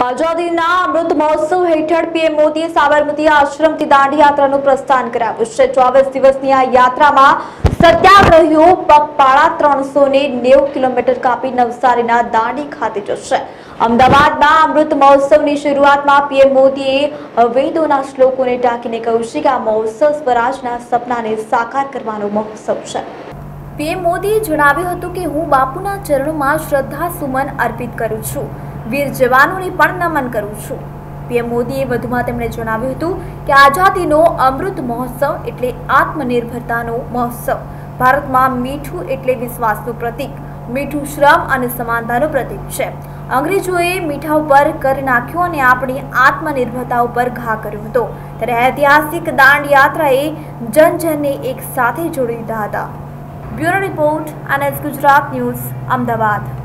આઝાદીના અમૃત મહોત્સવ હેઠળ પીએમ મોદીએ સાબરમતી આશ્રમથી દાંડી યાત્રાનું પ્રસ્થાન કરાવ્યું છે। 24 દિવસની આ યાત્રામાં સત્યાગ્રહીઓ પગપાળા 390 કિલોમીટર કાપી નવસારીના દાંડી ખાતે જશે। અમદાવાદમાં અમૃત મહોત્સવની શરૂઆતમાં પીએમ મોદીએ વેદોના શ્લોકોને ટાંકીને કહ્યું છે કે આ મહોત્સવ સ્વરાજના સપનાને સાકાર કરવાનો મહોત્સવ છે। પીએમ મોદીએ જણાવ્યું હતું કે હું બાપુના ચરણોમાં શ્રદ્ધા સુમન અર્પિત કરું છું, વીર જવાનોને પણ નમન કરું છું। પીએમ મોદીએ વધુમાં તેમણે જણાવ્યું હતું કે આઝાદીનો અમૃત મહોત્સવ એટલે આત્મનિર્ભરતાનો મહોત્સવ। ભારતમાં મીઠું એટલે વિશ્વાસનું પ્રતીક, મીઠું શ્રમ અને સમાનતાનું પ્રતીક છે। અંગ્રેજોએ મીઠા ઉપર કર નાખ્યો અને આપણી આત્મનિર્ભરતા ઉપર ઘા કર્યો હતો, ત્યારે ઐતિહાસિક દાંડી યાત્રાએ જનજનને એક સાથે જોડી દીધા હતા। Bureau report, NS Gujarat news, Ahmedabad.